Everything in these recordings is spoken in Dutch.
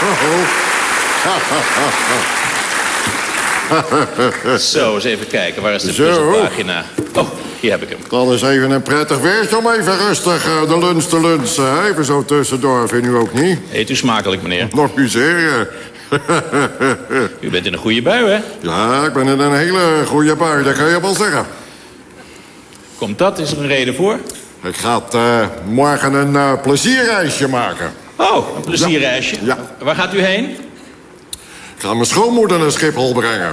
Zo, eens even kijken. Waar is de Zo. puzzelpagina? Oh, hier heb ik hem. Dan is even een prettig weertje om even rustig de lunch te lunchen. Even zo tussendoor, vind u ook niet? Eet u smakelijk, meneer. Nog museren. U bent in een goede bui, hè? Ja, ik ben in een hele goede bui, dat kan je wel zeggen. Komt dat? Is er een reden voor? Ik ga morgen een plezierreisje maken. Oh, een plezierreisje. Ja. Waar gaat u heen? Ik ga mijn schoonmoeder naar Schiphol brengen.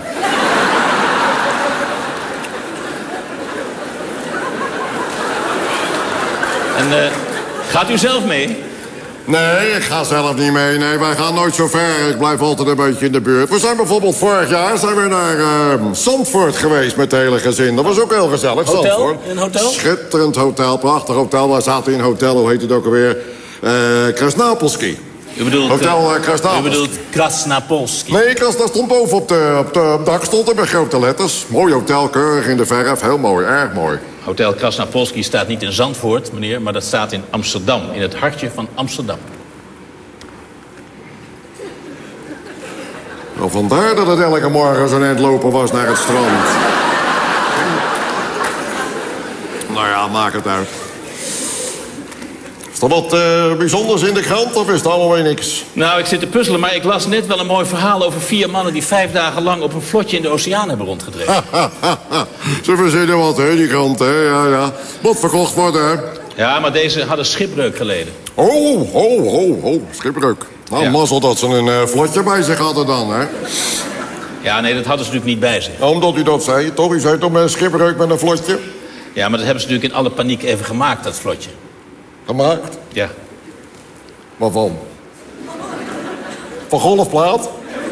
En gaat u zelf mee? Nee, ik ga zelf niet mee. Nee, wij gaan nooit zo ver. Ik blijf altijd een beetje in de buurt. We zijn bijvoorbeeld vorig jaar naar Zandvoort geweest met het hele gezin. Dat was ook heel gezellig, Hotel? Zandvoort. Een hotel? Schitterend hotel, prachtig hotel. We zaten in een hotel, hoe heet het ook alweer? Krasnapolski. U bedoelt... Hotel Krasnapolski. U bedoelt Krasnapolski. Nee, dat stond boven op de dak, stond er met grote letters. Mooi hotel, keurig in de verf, heel mooi, erg mooi. Hotel Krasnapolski staat niet in Zandvoort, meneer... maar dat staat in Amsterdam, in het hartje van Amsterdam. Nou, vandaar dat het elke morgen zo'n eind lopen was naar het strand. Nou ja, maak het uit. Is er wat bijzonders in de krant of is het allemaal weer niks? Nou, ik zit te puzzelen, maar ik las net wel een mooi verhaal... over 4 mannen die 5 dagen lang op een vlotje in de oceaan hebben rondgedreven. Ze verzinnen wat, hè, die krant, hè. Ja. Moet verkocht worden, hè. Ja, maar deze hadden schipbreuk geleden. Oh, schipbreuk. Nou, Ja. mazzel dat ze een vlotje bij zich hadden dan, hè. Ja, nee, dat hadden ze natuurlijk niet bij zich. Omdat u dat zei, toch? U zei toch met een schipbreuk met een vlotje? Ja, maar dat hebben ze natuurlijk in alle paniek even gemaakt, dat vlotje. Gemaakt? Ja. Waarvan? Van golfplaat?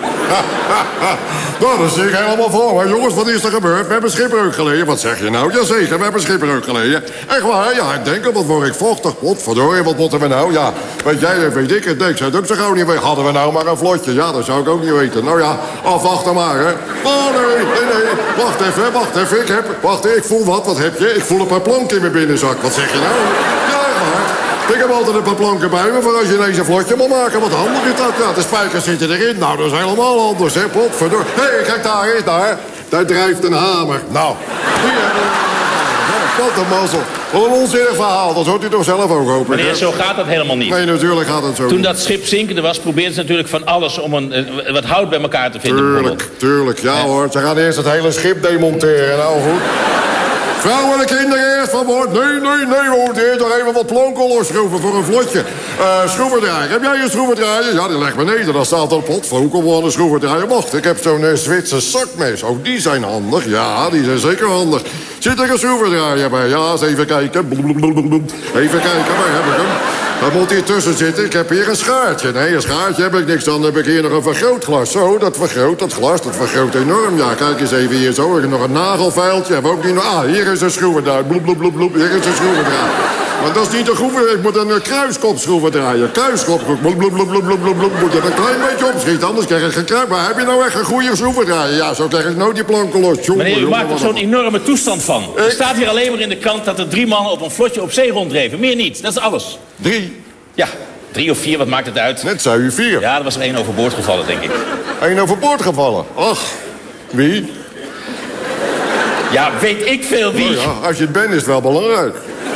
Nou, dat zie ik helemaal voor. Maar jongens, wat is er gebeurd? We hebben schipbreuk geleden. Wat zeg je nou? Jazeker, we hebben schipbreuk geleden. Echt waar? Ja, ik denk, wat word ik vochtig. Potverdorie, wat moeten we nou? Ja, weet jij, dat weet ik het. Ik zou het ook zo gauw niet weten. Hadden we nou maar een vlotje? Ja, dat zou ik ook niet weten. Nou ja, afwachten maar, hè. Oh, nee. Wacht even. Ik voel wat. Wat heb je? Ik voel een paar planken in mijn binnenzak. Wat zeg je nou? Ja, echt waar. Ik heb altijd een paar planken bij me voor als je ineens een vlotje moet maken. Wat handig is dat? Ja, de spijkers zitten erin. Nou, dat is helemaal anders, hè. Potverdorie. Hé, kijk daar eens, daar. Daar drijft een hamer. Nou, hier. Wat een mazzel. Wat een onzinnig verhaal. Dat hoort u toch zelf ook, hoop ik. Meneer, zo gaat dat helemaal niet. Nee, natuurlijk gaat het zo Toen niet. dat schip zinkende was, probeerden ze natuurlijk van alles... om wat hout bij elkaar te vinden, bijvoorbeeld. Tuurlijk. Ja, hoor. Ze gaan eerst het hele schip demonteren. Nou, goed. Vrouwen en kinderen eerst van boord. Nee, hoor. Eerst nog even wat planken losschroeven voor een vlotje. Schroevendraaier. Heb jij een schroevendraaier? Ja, die legt beneden. Daar staat een pot. Hoe kom wel een schroevendraaier? Wacht, ik heb zo'n Zwitser zakmes. Oh, die zijn handig. Ja, die zijn zeker handig. Zit er een schroevendraaier bij? Ja, eens even kijken. Even kijken, waar heb ik hem? Dat moet hier tussen zitten. Ik heb hier een schaartje. Nee, een schaartje heb ik niks. Dan heb ik hier nog een vergrootglas. Zo, dat vergroot dat glas. Dat vergroot enorm. Ja, kijk eens even hier zo. Ik heb nog een nagelveiltje. Heb ook niet nog... Ah, hier is een schroevendraaier. Hier is een schroevendraaier. Maar dat is niet een schroeven. Ik moet een kruiskop schroeven draaien. Kruiskop. Moet je er een klein beetje opschieten. Anders krijg ik geen kruis. Maar heb je nou echt een goede schroevendraaier? Ja, zo krijg ik nooit die planken los. Meneer, u maakt er zo'n enorme toestand van. Er staat hier alleen maar in de krant dat er 3 mannen op een vlotje op zee ronddreven. Meer niet. Dat is alles. 3. Ja, 3 of 4, wat maakt het uit? Net zei u 4. Ja, er was er 1 overboord gevallen, denk ik. 1 overboord gevallen. Ach, wie? Ja, weet ik veel wie. Oh ja, als je het bent is het wel belangrijk.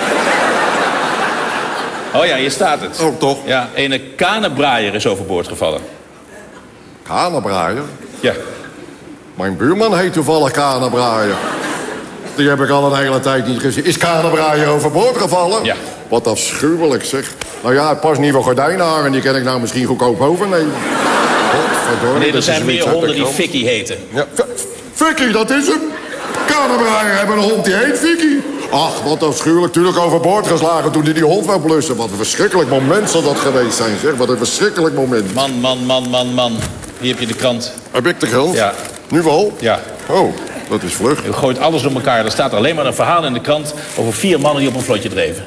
Oh ja, hier staat het. Oh, toch? Ja, een kanenbraaier is overboord gevallen. Kanenbraaier? Ja. Mijn buurman heet toevallig Kanenbraaier. Die heb ik al een hele tijd niet gezien. Is Kanenbraaier overboord gevallen? Ja. Wat afschuwelijk, zeg. Nou ja, het pas nieuwe gordijnen hangen. Die kan ik nou misschien goedkoop overnemen. Godverdorie, Nee, er dat zijn is meer zoiets uit honden de die krant. Vicky heten. Ja, Vicky, dat is hem. Kanenbraaier hebben een hond die heet Vicky. Ach, wat afschuwelijk. Tuurlijk overboord geslagen toen hij die hond wou blussen. Wat een verschrikkelijk moment zal dat geweest zijn, zeg. Wat een verschrikkelijk moment. Man. Hier heb je de krant. Heb ik de krant? Ja. Nu wel? Ja. Oh, dat is vlug. U gooit alles door elkaar. Er staat alleen maar een verhaal in de krant over 4 mannen die op een vlotje dreven.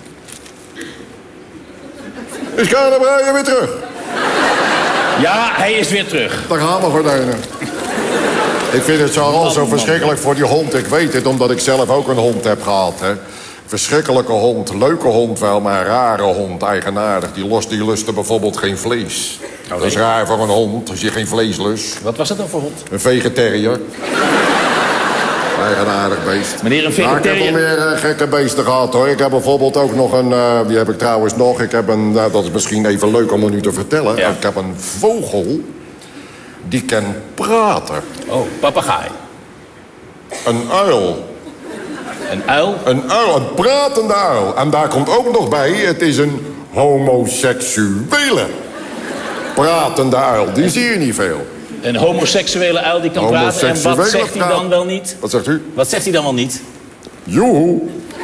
Is Kanenbraaier weer terug? Ja, hij is weer terug. Daar gaan we gordijnen. Ik vind het zo verschrikkelijk voor die hond. Ik weet het, omdat ik zelf ook een hond heb gehad. Hè. Verschrikkelijke hond, leuke hond wel, maar een rare hond, eigenaardig. Die lustte bijvoorbeeld geen vlees. Dat is raar voor een hond, als je geen vlees lust. Wat was dat dan voor hond? Een vegetariër. Eigenaardig beest. Meneer, een vegetariër... ik heb wel meer gekke beesten gehad, hoor. Ik heb bijvoorbeeld ook nog een... die heb ik trouwens nog. Ik heb een... dat is misschien even leuk om u te vertellen. Ja. Ik heb een vogel... die kan praten. Oh, papegaai. Een uil. Een uil? Een uil, een pratende uil. En daar komt ook nog bij... het is een homoseksuele pratende uil. Die zie je niet veel. Een homoseksuele uil die kan praten. En wat zegt hij dan wel niet? Wat zegt u? Wat zegt hij dan wel niet? Joehoe.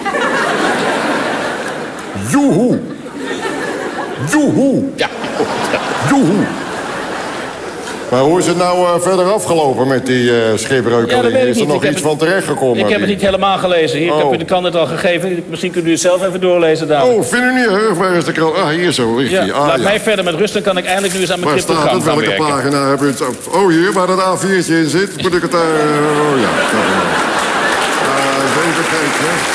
Joehoe. Joehoe. Ja. Joehoe. Maar hoe is het nou verder afgelopen met die schipbreukeling? Is er nog iets van terechtgekomen? Ik heb het niet helemaal gelezen. Hier, ik heb u de krant net al gegeven. Misschien kunt u het zelf even doorlezen, dames. Oh, vind u niet erg? Waar is de krant? Ah, hier zo, ligt hij. Laat mij verder met rust, dan kan ik eindelijk nu eens aan mijn cryptogram gaan werken. Welke pagina heb u het? Oh, hier, waar dat A4'tje in zit. Moet ik het... oh, ja. Even kijken.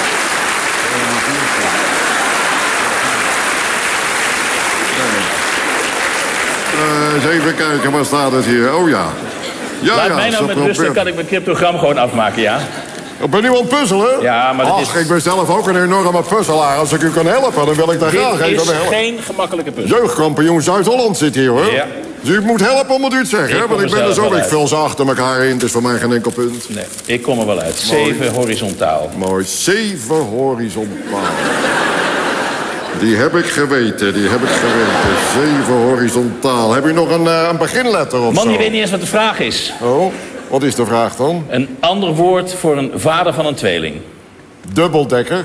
Eens even kijken, waar staat het hier? Oh ja. Laat mij nou met rust, dan kan ik mijn cryptogram gewoon afmaken, ja? Ik ben nu aan het puzzelen? Ja, maar dat ik ben zelf ook een enorme puzzelaar. Als ik u kan helpen, dan wil ik daar graag even helpen. Dit is geen gemakkelijke puzzel. Jeugdkampioen Zuid-Holland zit hier, hoor. Ja. Dus u moet helpen omdat u het zegt, hè? Want ik ben er zo, ik vul ze achter elkaar in. Het is voor mij geen enkel punt. Nee, ik kom er wel uit. 7 horizontaal. Mooi, 7 horizontaal. Die heb ik geweten, 7 horizontaal. Heb u nog een beginletter of zo? Man, je weet niet eens wat de vraag is. Oh, wat is de vraag dan? Een ander woord voor een vader van een tweeling. Dubbeldekker.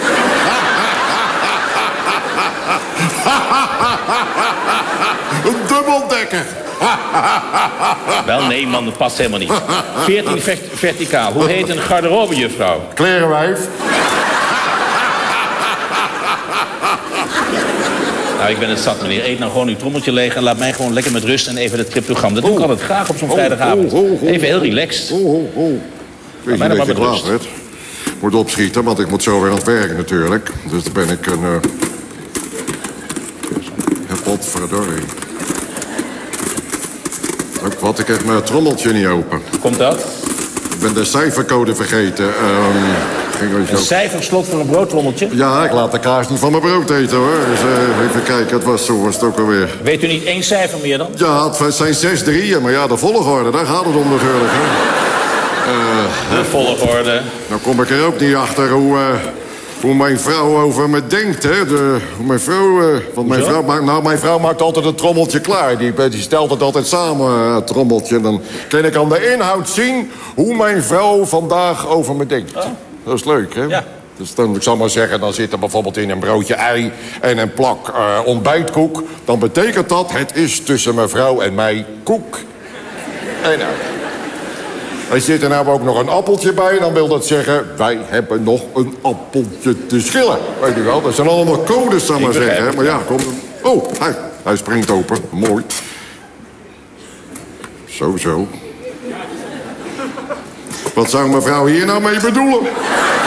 Een dubbeldekker. Wel, nee man, dat past helemaal niet. 14 verticaal. Hoe heet een garderobejuffrouw? Klerenwijf. Nou, ik ben het zat, meneer. Eet nou gewoon uw trommeltje leeg en laat mij gewoon lekker met rust en even het cryptogram. Dat doe ik altijd graag op zo'n vrijdagavond. Even heel relaxed. Weet je dat je klaar werd? Moet opschieten, want ik moet zo weer aan het werk natuurlijk. Dus dan ben ik een... Potverdorie. Ook wat, ik heb mijn trommeltje niet open. Komt dat? Ik ben de cijfercode vergeten. Een cijferslot voor een broodtrommeltje? Ja, ik laat de kaas niet van mijn brood eten, hoor. Dus even kijken, zo was het ook alweer. Weet u niet 1 cijfer meer dan? Ja, het zijn 6 drieën, maar ja, de volgorde, daar gaat het om natuurlijk, hè. De volgorde. Nou kom ik er ook niet achter hoe mijn vrouw over me denkt, hè. Mijn vrouw maakt altijd een trommeltje klaar. Die stelt het altijd samen, het trommeltje. Dan kan ik aan de inhoud zien hoe mijn vrouw vandaag over me denkt. Oh. Dat is leuk, hè? Ja. Dus dan, ik zal maar zeggen, dan zit er bijvoorbeeld in een broodje ei en een plak ontbijtkoek. Dan betekent dat, het is tussen mijn vrouw en mij koek. En nou... Er zit er nou ook nog een appeltje bij. Dan wil dat zeggen, wij hebben nog een appeltje te schillen. Weet u wel, dat zijn allemaal codes, zal maar zeggen. Hè? Maar ja, kom. Oh, hij springt open. Mooi. Zo. Wat zou mevrouw hier nou mee bedoelen?